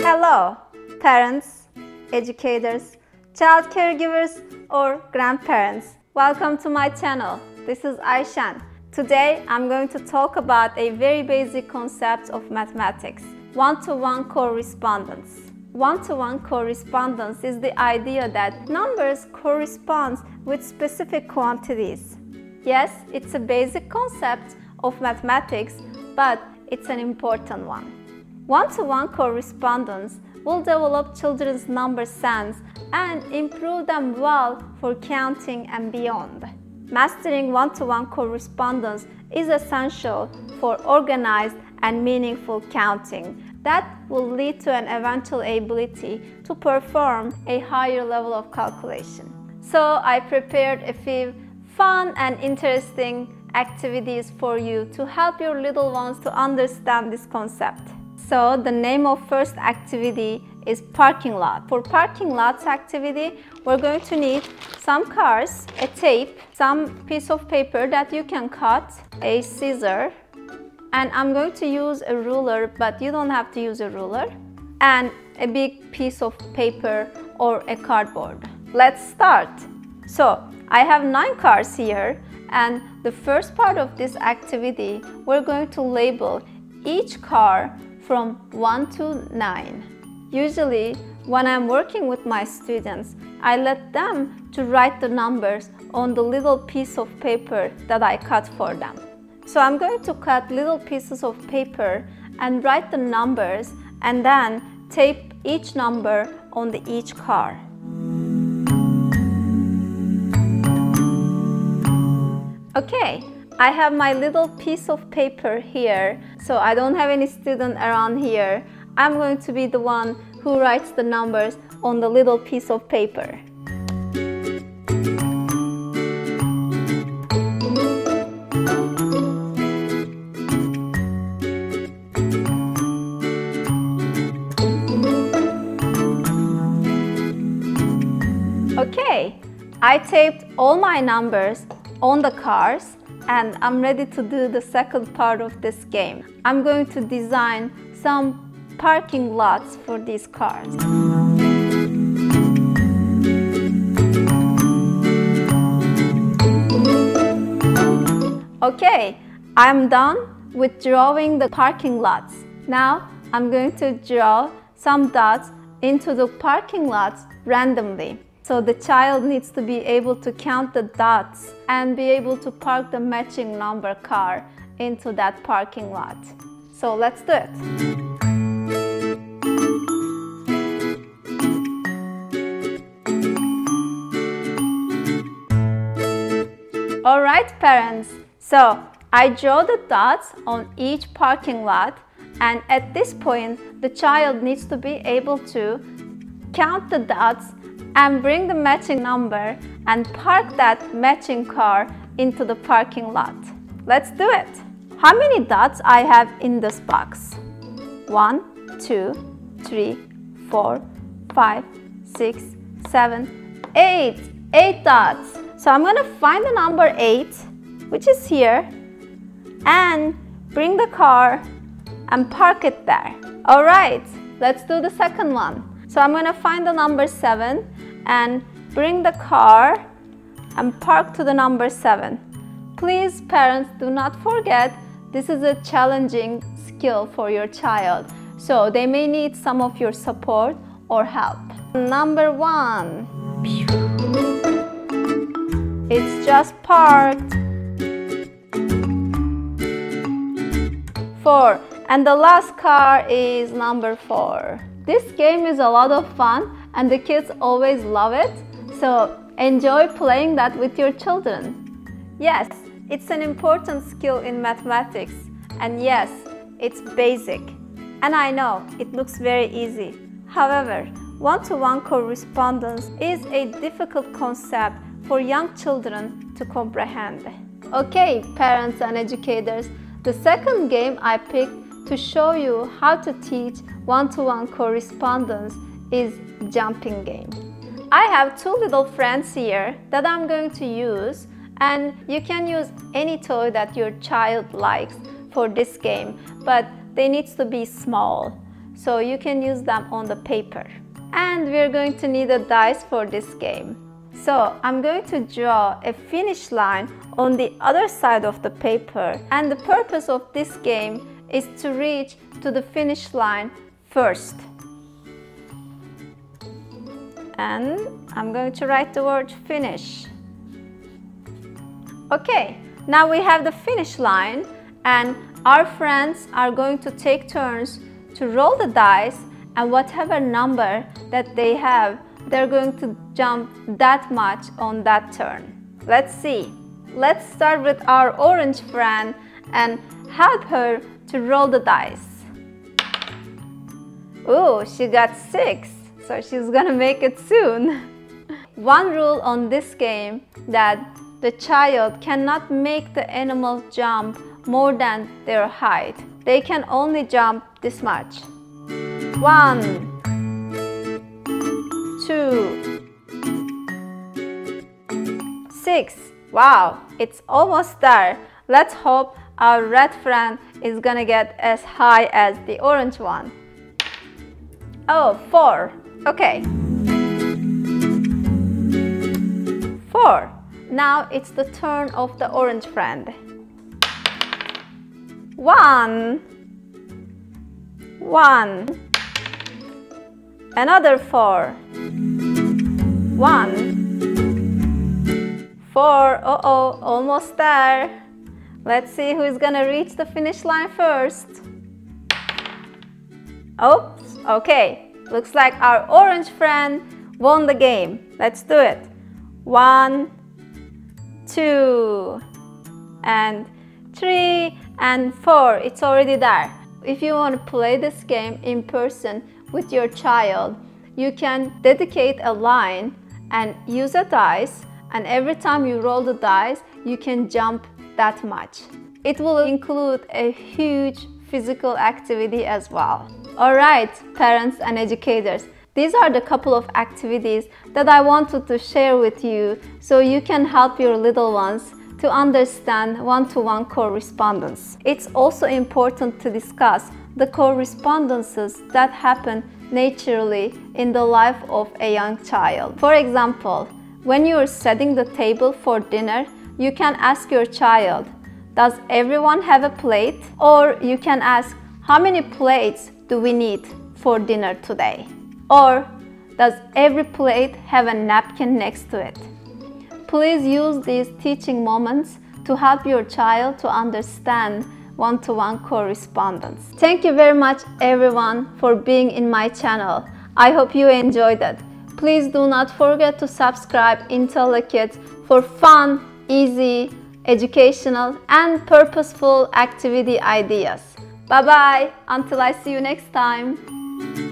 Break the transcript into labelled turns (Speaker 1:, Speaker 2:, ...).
Speaker 1: Hello, parents, educators, child caregivers, or grandparents. Welcome to my channel. This is Ayşen. Today, I'm going to talk about a very basic concept of mathematics, one-to-one correspondence. One-to-one correspondence is the idea that numbers correspond with specific quantities. Yes, it's a basic concept of mathematics, but it's an important one. One-to-one correspondence will develop children's number sense and improve them well for counting and beyond. Mastering one-to-one correspondence is essential for organized and meaningful counting that will lead to an eventual ability to perform a higher level of calculation. So I prepared a few fun and interesting activities for you to help your little ones to understand this concept. So the name of first activity is parking lot. For parking lots activity, we're going to need some cars, a tape, some piece of paper that you can cut, a scissor, and I'm going to use a ruler, but you don't have to use a ruler, and a big piece of paper or a cardboard. Let's start. So I have 9 cars here, and the first part of this activity, we're going to label each car from 1 to 9. Usually, when I'm working with my students, I let them to write the numbers on the little piece of paper that I cut for them. So I'm going to cut little pieces of paper and write the numbers and then tape each number on each car. Okay, I have my little piece of paper here, so I don't have any student around here. I'm going to be the one who writes the numbers on the little piece of paper. Okay, I taped all my numbers on the cars, and I'm ready to do the second part of this game. I'm going to design some parking lots for these cars. Okay, I'm done with drawing the parking lots. Now I'm going to draw some dots into the parking lots randomly. So the child needs to be able to count the dots and be able to park the matching number car into that parking lot. So let's do it. Alright parents, so I draw the dots on each parking lot, and at this point the child needs to be able to count the dots and bring the matching number and park that matching car into the parking lot. Let's do it. How many dots I have in this box? 1, 2, 3, 4, 5, 6, 7, 8. 8 dots. So I'm going to find the number 8, which is here, and bring the car and park it there. Alright, let's do the second one. So I'm going to find the number 7 and bring the car and park to the number 7. Please, parents, do not forget this is a challenging skill for your child, so they may need some of your support or help. Number 1. It's just parked. 4. And the last car is number 4. This game is a lot of fun and the kids always love it, so enjoy playing that with your children. Yes, it's an important skill in mathematics, and yes, it's basic. And I know it looks very easy. However, one-to-one correspondence is a difficult concept for young children to comprehend. Okay, parents and educators, the second game I picked to show you how to teach one-to-one correspondence is jumping game. I have 2 little friends here that I'm going to use, and you can use any toy that your child likes for this game, but they need to be small. so you can use them on the paper. And we're going to need a dice for this game. So I'm going to draw a finish line on the other side of the paper, and the purpose of this game is to reach to the finish line first. And I'm going to write the word finish. Okay, now we have the finish line, and our friends are going to take turns to roll the dice, and whatever number that they have, they're going to jump that much on that turn. Let's see. Let's start with our orange friend and help her to roll the dice. Oh, she got 6, so she's gonna make it soon. One rule on this game that the child cannot make the animal jump more than their height. They can only jump this much. 1, 2, 6. Wow, it's almost there. Let's hope our red friend is gonna get as high as the orange one. Oh, 4. Okay. 4. Now it's the turn of the orange friend. 1. 1. Another 4. 1. 4. Uh-oh, almost there. Let's see who is gonna reach the finish line first. Oops, okay. Looks like our orange friend won the game. Let's do it. 1, 2, and 3, and 4. It's already there. If you want to play this game in person with your child, you can dedicate a line and use a dice, and every time you roll the dice, you can jump that much. It will include a huge physical activity as well. Alright, parents and educators, these are the couple of activities that I wanted to share with you so you can help your little ones to understand one-to-one correspondence. It's also important to discuss the correspondences that happen naturally in the life of a young child. For example, when you are setting the table for dinner, you can ask your child, does everyone have a plate? Or you can ask, how many plates do we need for dinner today? Or does every plate have a napkin next to it? Please use these teaching moments to help your child to understand one-to-one correspondence. Thank you very much everyone for being in my channel. I hope you enjoyed it. Please do not forget to subscribe IntelliKids for fun, easy, educational and purposeful activity ideas. Bye bye, until I see you next time.